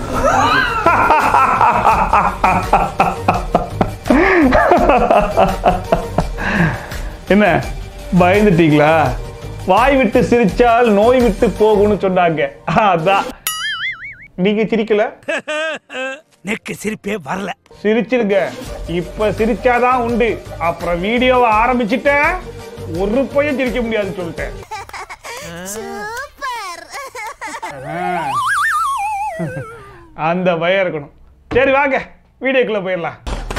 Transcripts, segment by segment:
என்ன பயந்துட்டீங்களா? வாய் விட்டு சிரிச்சால் நோய் விட்டு போகும்னு சொன்னாங்க. அதான் நீங்க சிரிக்கல. நெக்கு சிரிப்பே வரல. சிரிச்சிருங்க. இப்ப சிரிச்சாதான் உண்டு. அப்புறம் வீடியோவை ஆரம்பிச்சுட்ட ஒரு பையன் சிரிக்க முடியாதுன்னு சொல்லிட்டேன். அந்த பயம் இருக்கணும். சரி வாங்க வீடியோக்குள்ள போயிடலாம்.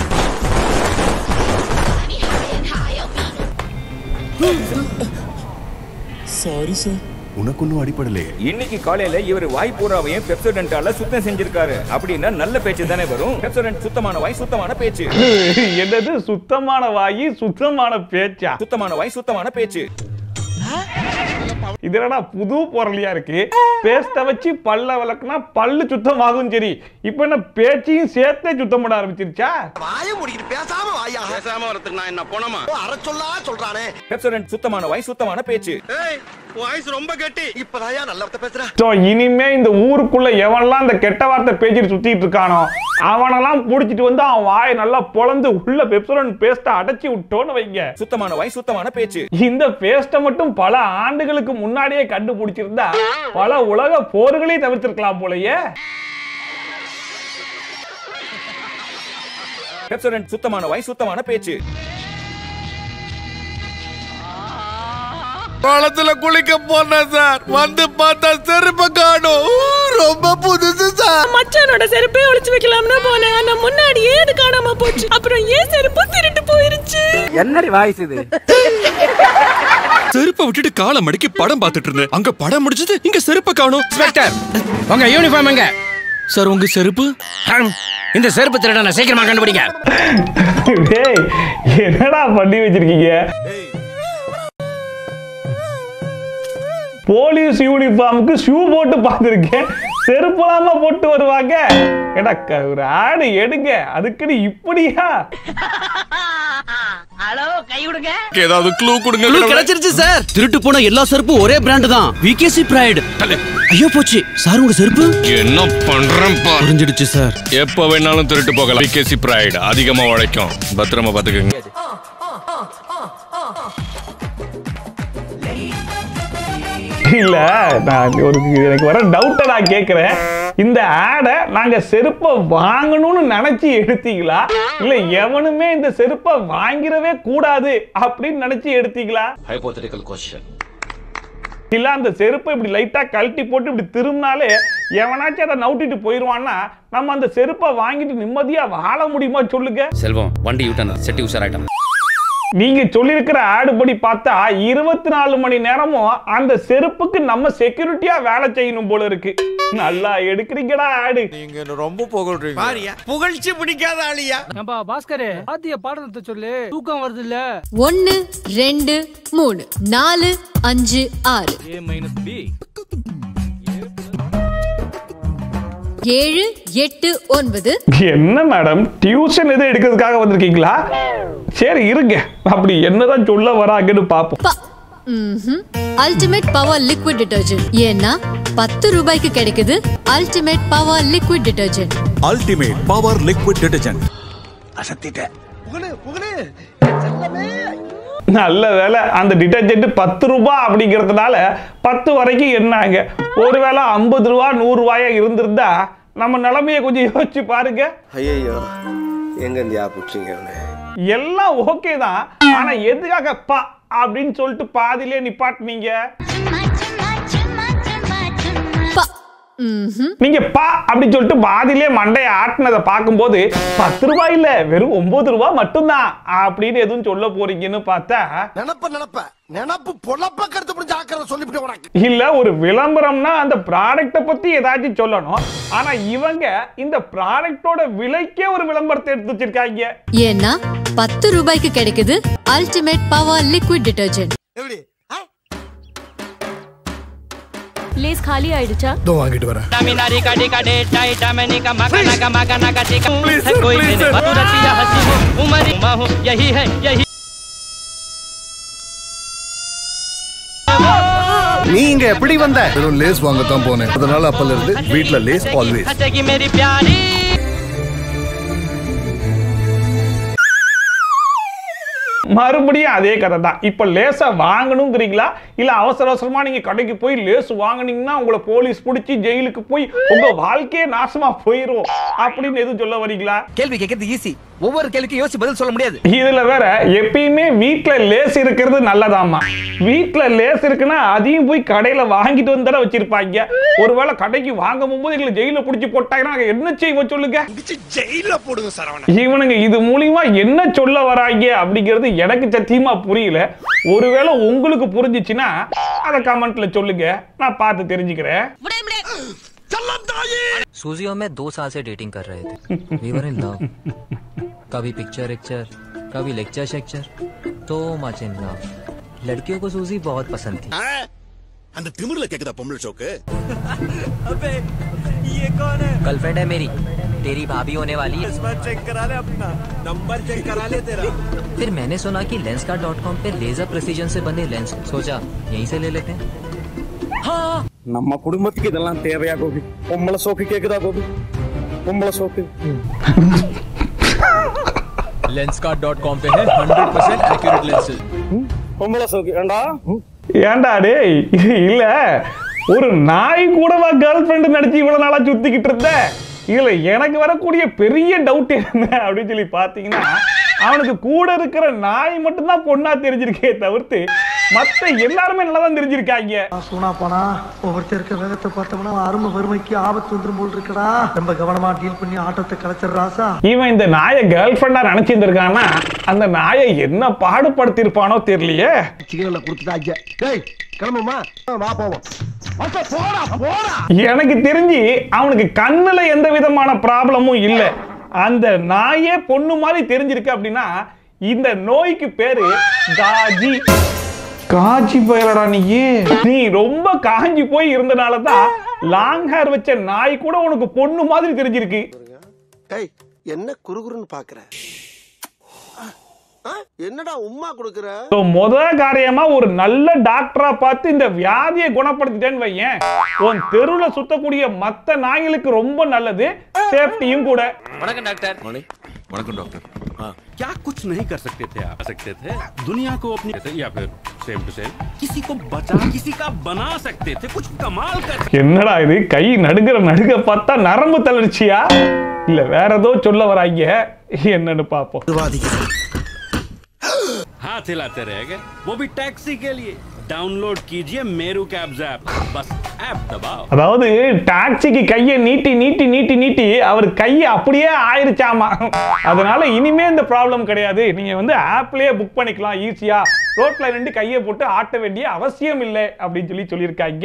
Sorry sir. உனக்கு ஒன்றும் அடிப்படலையே. இன்னைக்கு காலையில இவர் வாய் பூராவையும் பெப்சோடென்ட்டால சுத்தம் செஞ்சிருக்காரு. அப்படின்னா நல்ல பேச்சு தானே வரும். பெப்சோடென்ட் சுத்தமான வாய் சுத்தமான பேச்சு. என்னது சுத்தமான வாய் சுத்தமான பேச்சா? சுத்தமான வாய் சுத்தமான பேச்சு. இது என்னடா புது பொருளியா இருக்கு? பேஸ்ட வச்சு பல்ல விளக்குனா பல்லு சுத்தமாகும். சரி, இப்போ என்ன பேச்சையும் சேர்த்தே சுத்தம் பண்ண ஆரம்பிச்சிருச்சா? வாயை மூடிட்டு பேசாம வாயா. பேசாம வரதுக்கு நான் என்ன போனமா? அரை சொல்லா சொல்றானே. பெப்சோடென்ட் சுத்தமான வாய் சுத்தமான பேச்சு. ஏய் வாய்ஸ் ரொம்ப கெட்டி. இப்பதாயா நல்ல வார்த்தை பேசுற. சோ இனிமே இந்த ஊருக்குள்ள எவனெல்லாம் இந்த கெட்ட வார்த்தை பேசிட்டு சுத்திட்டு இருக்கானோ அவனெல்லாம் புடிச்சிட்டு வந்து அவன் வாயை நல்லா பொளந்து உள்ள பெப்சோடென்ட் பேஸ்ட அடைச்சி விட்டோன்னு வைங்க. சுத்தமான வாய் சுத்தமான பேச்சு. இந்த பேஸ்ட மட்டும் பல ஆண்டுகளுக்கு முன்னாடியே கண்டுபிடிச்சிருந்தா பல உலக போர்களை தவிர்த்திருக்கலாம் போலயே. பெப்சோடென்ட் சுத்தமான வாய் சுத்தமான பேச்சு. குளத்துல குளிக்க போனேன் சார். வந்து பார்த்தா செருப்பை காணோம். ரொம்ப புதுசு சார். மச்சானோட செருப்பை ஒளிச்சு வைக்கலாம்னு போனேன். ஆனா முன்னாடியே அது காணாம போச்சு. அப்புறம் ஏன் செருப்பு திருட்டு போயிருச்சு. என்னடி வாய்ஸ் இது? செருப்பை விட்டுட்டு காலை மடக்கி படம் பார்த்துட்டு இருந்தேன். அங்க படம் முடிச்சது, இங்க செருப்பை காணோம். இன்ஸ்பெக்டர், உங்க யூனிஃபார்ம் எங்க? சார் உங்க செருப்பு? இந்த செருப்பு திருடனை சீக்கிரமா கண்டுபிடிங்க. டேய் என்னடா பண்ணி வச்சிருக்கீங்க? போலீஸ் யூனிஃபார்முக்கு ஷூ போட்டு பார்த்திருக்கேன். செருப்பலாம போட்டு வருவாங்க. எடா ஒரு ஆடு எடுங்க. அதுக்குன்னு இப்படியா? ஹலோ கை விடுங்க. ஏதாவது க்ளூ கொடுங்க. கிடைச்சிருச்சு சார். திருட்டு போன எல்லா செருப்பும் ஒரே பிராண்ட் தான். விகேசி பிரைட். ஐயோ போச்சு சார். உங்க செருப்பு என்ன பண்றேன் பாரு. புரிஞ்சிடுச்சு சார். எப்ப வேணாலும் திருட்டு போகலாம். விகேசி பிரைட் அதிகமா உழைக்கும். பத்திரமா பாத்துக்கங்க. இல்ல நான் எனக்கு வர டவுட்டை நான் கேட்கிறேன். இந்த ஆடை நாங்க செருப்பை வாங்கணும்னு நினைச்சு எடுத்தீங்களா இல்ல எவனுமே இந்த செருப்பை வாங்கிடவே கூடாது அப்படின்னு நினைச்சு எடுத்தீங்களா? Hypothetical question. இல்ல அந்த செருப்பை இப்படி லைட்டா கழட்டி போட்டு இப்படி திரும்பினாலே எவனாச்சும் அதை நவுட்டிட்டு போயிருவான்னா நம்ம அந்த செருப்பை வாங்கிட்டு நிம்மதியா வாழ முடியுமா சொல்லுங்க? செல்வம் வண்டி யூட்டன் செட்டி உஷாராயிட்டான். நீங்க சொல்லியிருக்கிற ஆடு படி பார்த்தா 24 மணி நேரமும் அந்த செருப்புக்கு நம்ம செக்யூரிட்டியா வேலை செய்யணும் போல இருக்கு. நல்லா எடுக்கிறீங்கடா ஆடு. நீங்க ரொம்ப புகழ்றீங்க. பாரியா புகழ்ச்சி பிடிக்காத ஆளியா? ஏம்பா பாஸ்கர் ஆதிய பாடத்தை சொல்லு. தூக்கம் வருது இல்ல? 1 2 3 4 5 6 7 8 9. என்ன மேடம் டியூஷன் எது எடுக்கிறதுக்காக வந்திருக்கீங்களா? சரி இருங்க, அப்படி என்னதான் சொல்ல வராங்கன்னு பாப்போம். Ultimate power liquid detergent. ஏன்னா 10 ரூபாய்க்கு கிடைக்குது ultimate power liquid detergent. Ultimate power liquid detergent. அசத்திட்ட புகழே செல்லமே. நல்ல வேலை அந்த டிடர்ஜென்ட் 10 ரூபாய் அப்படிங்கிறதுனால 10 வரைக்கும் என்னாங்க. ஒருவேளை 50 ரூபா 100 ரூபாயா இருந்திருந்தா நம்ம நிலைமையை கொஞ்சம் யோசிச்சு பாருங்க. ஐயோ எங்க இந்தியா புடிச்சீங்க? எல்லாம் ஓகே தான், ஆனா எதுக்காக பா அப்படின்னு சொல்லிட்டு பாதியிலே நிப்பாட்டினீங்க? நீங்க பா அப்படின்னு சொல்லிட்டு பாதியிலே மண்டைய ஆட்டினதை பார்க்கும்போது 10 ரூபாய் இல்ல வெறும் 9 ரூபாய் மட்டும்தான் அப்படின்னு எதுவும் சொல்ல போறீங்கன்னு பார்த்தா நினப்பு பொழப்ப கருத்து புரிஞ்சு ஆக்கறத சொல்லிவிட்டு உனக்கு. இல்ல ஒரு விளம்பரம்னா அந்த ப்ராடக்ட்ட பத்தி ஏதாச்சும் சொல்லணும். ஆனா இவங்க இந்த ப்ராடக்ட்டோட விலைக்கே ஒரு விளம்பரத்தை எடுத்து வச்சிருக்காங்க. ஏன்னா 10 ரூபாய்க்கு கிடைக்குது அல்டிமேட் பவர் லிக்விட் டிடர்ஜென்ட். எப்படி லேஸ் காலி ஆயிடுச்சா? தோ வாங்கிட்டு வரேன். नारी काटे काटे टाइटा मैंने का मकाना का टेका कोई मेरे मधुरतिया हंसी हो उमरी माहू यही है यही. நீங்க இங்க எப்படி வந்த? வெறும் லேஸ் வாங்க தான் போனேன். அதனால அப்பல இருந்து வீட்ல லேஸ் ஆல்வேஸ். हंसेगी मेरी प्यारी மறுபடியும் அதே கதை தான். இப்ப லேசா வாங்கணுங்கிறீங்களா இல்ல அவசர அவசரமா நீங்க கடைக்கு போய் லேஸ் வாங்குனீங்கன்னா உங்களை போலீஸ் பிடிச்சி ஜெயிலுக்கு போய் உங்க வாழ்க்கையே நாசமா போயிரும் அப்படின்னு எதுவும் சொல்ல வரீங்களா? கேள்வி கேட்கறது ஈஸி, ஒவ்வொரு கேள்விக்கும் யோசிச்சு பதில் சொல்ல முடியாது. இதுல வேற எப்பயுமே வீட்டுல லேஸ் இருக்கிறது நல்லதாமா. வீட்டுல லேஸ் இருக்குன்னா அதையும் போய் கடையில வாங்கிட்டு வந்து வச்சிருப்பாங்க. ஒருவேளை கடைக்கு வாங்க போகும்போது எங்களை ஜெயில புடிச்சு போட்டாங்கன்னா என்ன செய்வோம் சொல்லுங்க? ஜெயில போடுங்க சரவணா. இவனுங்க இது மூலியமா என்ன சொல்ல வராங்க அப்படிங்கிறது எனக்கு சத்தியமா புரியல. ஒருவேளை உங்களுக்கு புரிஞ்சிச்சுன்னா அத கமெண்ட்ல சொல்லுங்க, நான் பார்த்து தெரிஞ்சுக்கிறேன். सूजी और मैं 2 साल से डेटिंग कर रहे थे. We were in love. कभी पिक्चर कभी लेक्चर शेक्चर, तो मच इन लव. लड़कियों को सूजी बहुत पसंद थी. அந்த திமிர்ல கேக்குதா பொம்பளை ஷோக்கு? अबे ये कौन है? गर्लफ्रेंड है मेरी, तेरी भाभी होने वाली है. चेक करा ले अपना नंबर, चेक करा ले तेरा. फिर मैंने सुना कि Lenskart.com पे लेजर प्रेसिजन से बने लेंस, सोचा यहीं से ले लेते हैं. हाँ நம்ம குடும்பத்துக்கு இதெல்லாம் தேவையா கோபி? பொம்பளை சோக்கு கேக்குதா கோபி? பொம்பளை சோக்கு Lenskart.com पे है 100% accurate lenses. பொம்பளை சோக்கு ஏண்டா டேய், இல்ல ஒரு நாய் கூடவா கேர்ள் ஃப்ரெண்ட் நடிச்சு இவ்வளவு நாளா சுத்திக்கிட்டு இருந்த? இதுல எனக்கு வரக்கூடிய பெரிய டவுட் என்ன அப்படின்னு சொல்லி பாத்தீங்கன்னா, அவனுக்கு கூட இருக்கிற நாய் மட்டும்தான் பொண்ணா தெரிஞ்சிருக்கே தவிர்த்து மத்த எல்லாருமே நல்லா தான் தெரிஞ்சிருக்காங்க. சூனா போனா ஒவ்வொருத்தருக்கு வேகத்தை பார்த்தோம்னா அருமை வறுமைக்கு ஆபத்து வந்துரும் போல் இருக்கடா. ரொம்ப கவனமா டீல் பண்ணி ஆட்டத்தை கலைச்சிடுறாசா. இவன் இந்த நாயை கேர்ள் ஃப்ரெண்டா நினைச்சிருந்திருக்கானா, அந்த நாயை என்ன பாடுபடுத்திருப்பானோ தெரியலையே. சிக்கன்ல கொடுத்துட்டாங்க. டேய் கிளம்புமா, வா போவோம். எனக்கு தெரிஞ்சு அவனுக்கு கண்ணுல எந்த விதமான ப்ராப்ளமும் இல்ல. அந்த நாயே பொண்ணு மாதிரி தெரிஞ்சிருக்கு அப்படின்னா இந்த நோய்க்கு பேரு காஜி. காஞ்சி போயலடா நீ ரொம்ப காஞ்சி போய் இருந்தனாலதான் லாங் ஹேர் வச்ச நாய் கூட உனக்கு பொண்ணு மாதிரி தெரிஞ்சிருக்கு. என்ன குறுகுறுன்னு பாக்குற? என்னடா உம்மா குடுக்குற? முத காரியமா ஒரு நல்ல டாக்டரா பார்த்து இந்த வியாதியை குணப்படுத்திட்டேன்னு வையேன், உன் தெருவுல சுத்தக்கூடிய மத்த நாய்களுக்கு ரொம்ப நல்லது, சேஃப்டியும் கூட. வணக்கம் டாக்டர். வணக்கம் டாக்டர். क्या कुछ नहीं कर सकते थे आप? सकते थे दुनिया को अपनी या फिर सेम टू सेम किसी को बचा किसी का बना सकते थे, कुछ कमाल कर. என்னடா இது, கை நடுங்க பார்த்தா நரம்பு தளர்ச்சியா இல்ல வேற ஏதோ சொல்ல வராங்க, என்னன்னு பாப்போம். हाथ हिलाते रह गए, वो भी टैक्सी के लिए. डाउनलोड कीजिए मेरू कैब्स ऐप, बस ऐप दबाओ. அதாவது டாக்ஸிக்கு கையை நீட்டி அவர் கையை அப்படியே ஆயிருச்சாமா. அதனால இனிமே இந்த ப்ராப்ளம் கிடையாது. நீங்க வந்து ஆப்லயே புக் பண்ணிக்கலாம் ஈஸியா. ரோட்ல நின்று கையை போட்டு ஆட்ட வேண்டிய அவசியம் இல்லை அப்படின்னு சொல்லியிருக்காங்க.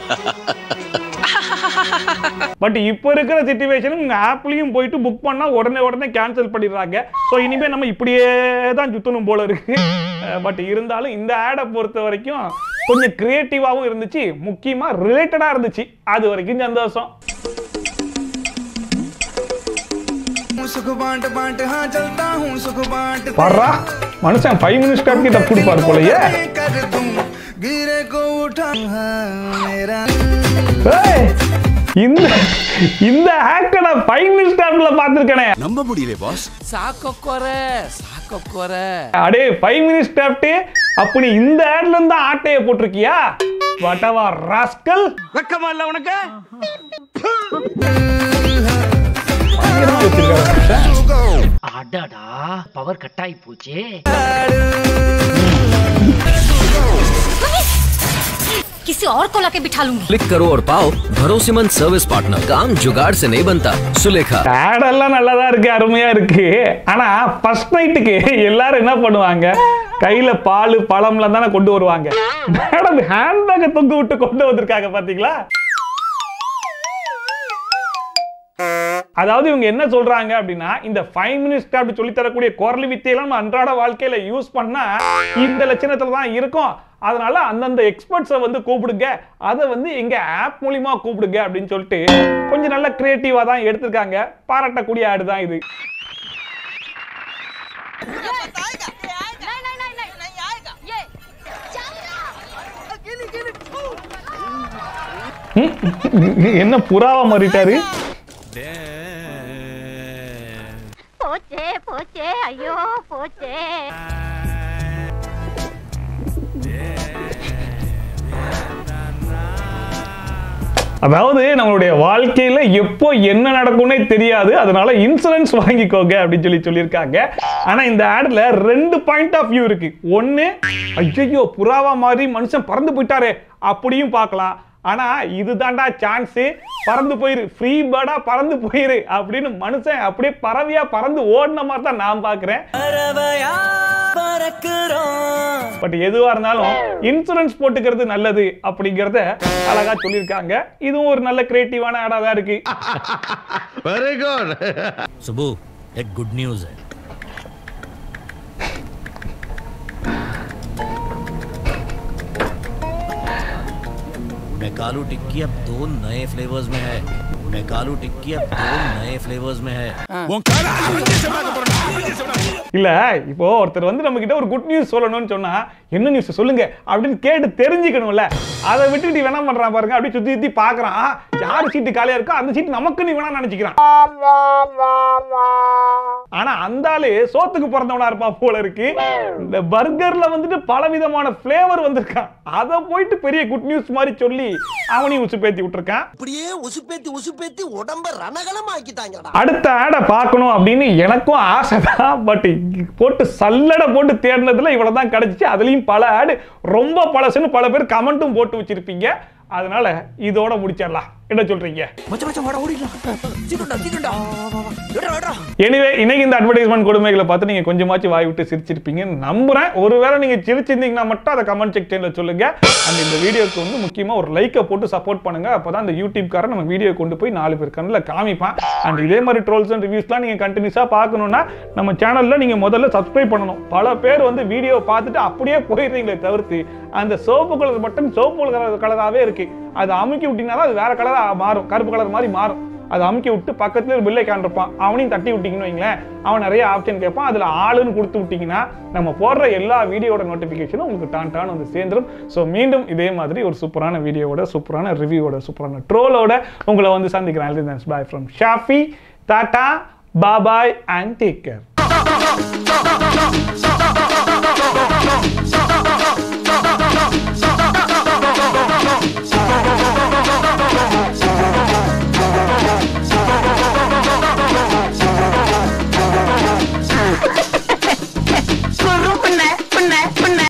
பட் இப்போ இருக்கிற சிச்சுவேஷன் உங்க ஆப்லயும் போயிட்டு புக் பண்ணா உடனே கேன்சல் பண்ணிடுறாங்க. ஸோ இனிமே நம்ம இப்படியே தான் சுத்தணும் போல இருக்கு. பட் இருந்தாலும் இந்த ஆடை பொறுத்த வரைக்கும் கொஞ்சம் கிரியேட்டிவாவும் இருந்துச்சு, முக்கியமா ரிலேட்டடா இருந்துச்சு. அது வரைக்கும் சந்தோஷம். பாரா மனுஷன் 5 மினிட்ஸ் டைம் கிட்ட புடிப்பாரு போலயே. இந்த ஹேக்கட 5 மினிட்ஸ் டைம்ல பாத்துர்க்கனே. நம்ப முடியல பாஸ். சாக்கோக்கோர அடே 5 மினிட்ஸ் டைம்ட்டு அப்படி இந்த ஆட்ல இருந்து ஆட்டைய போட்டுருக்கியா? வாட்டவா ராஸ்கல். வெக்கமா இல்ல உனக்கு? அடடா பவர் கட் ஆகி போச்சே. किसी और को लाके बिठा लूंगी. क्लिक करो और पाओ भरोसेमंद सर्विस पार्टनर. काम जुगाड़ से नहीं बनता. सुलेखा ஆட் எல்லாம் நல்லதா இருக்கு, அருமையா இருக்கு. ஆனா ஃபர்ஸ்ட் நைட்டுக்கு எல்லாரும் என்ன பண்ணுவாங்க, கையில பால் பழம்லாம் தானே கொண்டு வருவாங்க. மேடம் ஹேண்ட்பேக்கை தொங்க விட்டு கொண்டு வந்திருக்காங்க பாத்தீங்களா? அதாவது இவங்க என்ன சொல்றாங்க அப்படின்னா, இந்த 5 மினிட்ஸ் அப்படி சொல்லி தரக்கூடிய குரல் வித்தையெல்லாம் நம்ம அன்றாட வாழ்க்கையில யூஸ் பண்ணா இந்த லட்சணத்துல தான் இருக்கும். அதனால அந்தந்த எக்ஸ்பர்ட்ஸை வந்து கூப்பிடுங்க, அதை வந்து எங்க ஆப் மூலியமா கூப்பிடுங்க அப்படின்னு சொல்லிட்டு கொஞ்சம் நல்ல கிரியேட்டிவா தான் எடுத்திருக்காங்க. பாராட்டக்கூடிய ஆடு தான் இது. என்ன புறாவா மாறிட்டாரு? போச்சே போச்சே ஐயோ போச்சே. அதாவது நம்மளுடைய வாழ்க்கையில எப்போ என்ன நடக்கும்னே தெரியாது, அதனால இன்சூரன்ஸ் வாங்கிக்கோங்க அப்படின்னு சொல்லியிருக்காங்க. ஆனா இந்த ஆட்ல 2 பாயிண்ட் ஆஃப் வியூ இருக்கு. ஒன்னு, ஐயோ புறாவா மாதிரி மனுஷன் பறந்து போயிட்டாரே அப்படியும் பார்க்கலாம். ஆனா இதுதான்டா சான்ஸ், பறந்து போயிரு, ஃப்ரீ பேர்டா பறந்து போயிரு அப்படின்னு மனுஷன் அப்படியே பறவையா பறந்து ஓடின மாதிரி தான் நான் பாக்குறேன். பட் எதுவா இருந்தாலும் இன்சூரன்ஸ் போட்டுக்கிறது நல்லது அப்படிங்கறத அழகா சொல்லியிருக்காங்க. இதுவும் ஒரு நல்ல கிரியேட்டிவான ஆடா தான் இருக்கு. Very good. சுபு, एक गुड न्यूज है. मैकालू टिक्की अब 2 नए फ्लेवर्स में है. मैकालू टिक्की अब 2 नए फ्लेवर्स में है. இல்ல இப்போ ஒருத்தர் வந்து நம்ம கிட்ட ஒரு குட் நியூஸ் சொல்லணும்னு சொன்னா என்ன நியூஸ் சொல்லுங்க அப்படின்னு கேட்டு தெரிஞ்சுக்கணும்ல. அதை விட்டுட்டு வேணா பண்றான் பாருங்க, அப்படியே சுத்தி சுத்தி பாக்குறான். யாரு சீட்டு காலியா இருக்கோ அந்த சீட்டு நமக்கு நீ வேணா நினைச்சுக்கிறான். ஆனா அந்த ஆளு சோத்துக்கு பிறந்தவனா இருப்பான் போல இருக்கு. இந்த பர்கர்ல வந்துட்டு பலவிதமான பிளேவர் வந்திருக்கான். அதை போயிட்டு பெரிய குட் நியூஸ் மாதிரி சொல்லி அவனையும் உசுப்பேத்தி விட்டுருக்கான். அப்படியே உசுப்பேத்தி உடம்ப ரணகலம் ஆக்கிட்டாங்கடா. அடுத்த ஆடை பார்க்கணும் அப்படின்னு எனக்கும் ஆசை தான். பட் போட்டு சல்லடை போட்டு தேடினதுல இவ்வளவுதான் கிடைச்சிச்சு. அதுலயும் பல ஆடு ரொம்ப பழசுன்னு பல பேர் கமெண்ட்டும் போட்டு வச்சிருப்பீங்க. அதனால இதோட முடிச்சிடலாம். என்ன சொல்றீங்க? எனிவே இன்னைக்கு இந்த அட்வர்டைஸ்மெண்ட் கொடுமைகளை பார்த்து நீங்க கொஞ்சமாச்சும் வாய் விட்டு சிரிச்சிருப்பீங்க நம்புறேன். ஒருவேளை நீங்க சிரிச்சிருந்தீங்கன்னா மட்டும் அதை கமெண்ட் செக்ஷன்ல சொல்லுங்க. அண்ட் இந்த வீடியோக்கு வந்து முக்கியமா ஒரு லைக்கை போட்டு சப்போர்ட் பண்ணுங்க. அப்பதான் இந்த யூடியூப் காரன் நம்ம வீடியோ கொண்டு போய் 4 பேர் கண்ணில் காமிப்பான். அண்ட் இதே மாதிரி ட்ரோல்ஸ் அண்ட் ரிவ்யூஸ்லாம் நீங்க கண்டினியூஸா பார்க்கணும்னா நம்ம சேனல்ல நீங்க முதல்ல சப்ஸ்கிரைப் பண்ணணும். பல பேர் வந்து வீடியோ பார்த்துட்டு அப்படியே போயிடுறீங்களே தவிர்த்து அந்த சோப்பு கலர் பட்டன் சோப்பு கலராகவே இருக்கு. அதை அமுக்கி விட்டீங்கன்னா அது வேற கலரா மாறும், கருப்பு கலர் மாதிரி மாறும். அதை அமுக்கி விட்டு பக்கத்துல ஒரு பில்லை காண்டிருப்பான், அவனையும் தட்டி விட்டீங்கன்னு வைங்களேன், அவன் நிறைய ஆப்ஷன் கேட்பான். அதுல ஆளுன்னு கொடுத்து விட்டீங்கன்னா நம்ம போடுற எல்லா வீடியோட நோட்டிபிகேஷனும் உங்களுக்கு டான் வந்து சேர்ந்துடும். ஸோ மீண்டும் இதே மாதிரி ஒரு சூப்பரான வீடியோவோட, சூப்பரான ரிவ்யூவோட, சூப்பரான ட்ரோலோட உங்களை வந்து சந்திக்கிறேன். Bye from Shafi. Tata, bye bye and take care.